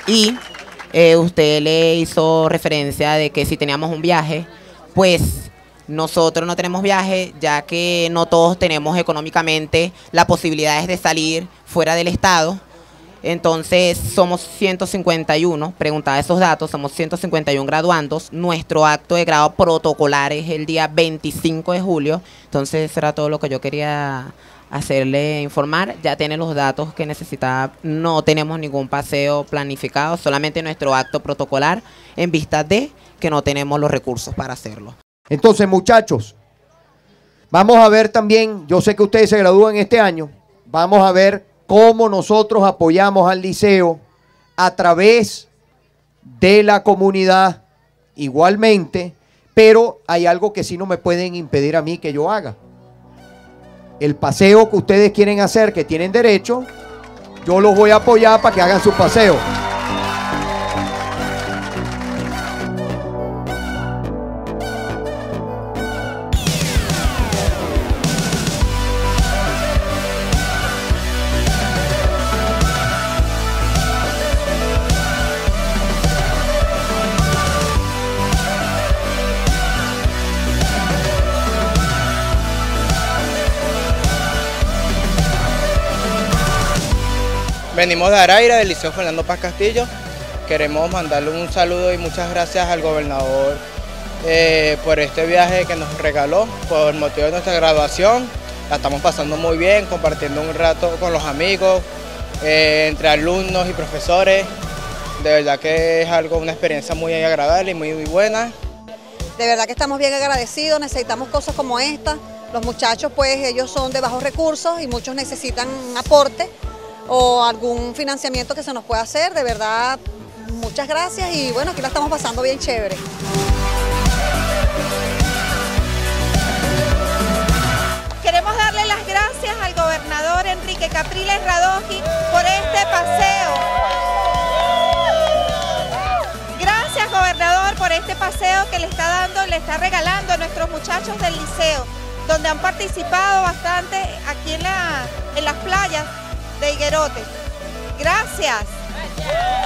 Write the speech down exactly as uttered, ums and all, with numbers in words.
Y eh, usted le hizo referencia de que si teníamos un viaje, pues nosotros no tenemos viaje, ya que no todos tenemos económicamente las posibilidades de salir fuera del estado. Entonces somos ciento cincuenta y uno, preguntaba esos datos, somos ciento cincuenta y uno graduandos. Nuestro acto de grado protocolar es el día veinticinco de julio. Entonces eso era todo lo que yo quería hacerle informar. Ya tiene los datos que necesitaba. No tenemos ningún paseo planificado, solamente nuestro acto protocolar en vista de que no tenemos los recursos para hacerlo. Entonces, muchachos, vamos a ver también, yo sé que ustedes se gradúan este año, vamos a ver cómo nosotros apoyamos al liceo a través de la comunidad igualmente, pero hay algo que sí no me pueden impedir a mí que yo haga. El paseo que ustedes quieren hacer, que tienen derecho, yo los voy a apoyar para que hagan su paseo. Venimos de Araira, del Liceo Fernando Paz Castillo. Queremos mandarle un saludo y muchas gracias al gobernador eh, por este viaje que nos regaló por motivo de nuestra graduación. La estamos pasando muy bien, compartiendo un rato con los amigos, eh, entre alumnos y profesores. De verdad que es algo, una experiencia muy agradable y muy, muy buena. De verdad que estamos bien agradecidos, necesitamos cosas como esta. Los muchachos, pues, ellos son de bajos recursos y muchos necesitan un aporte o algún financiamiento que se nos pueda hacer. De verdad, muchas gracias y bueno, aquí la estamos pasando bien chévere. Queremos darle las gracias al gobernador Enrique Capriles Radoji por este paseo. Gracias, gobernador, por este paseo que le está dando, le está regalando a nuestros muchachos del liceo, donde han participado bastante aquí en, la, en las playas de Higuerote. Gracias.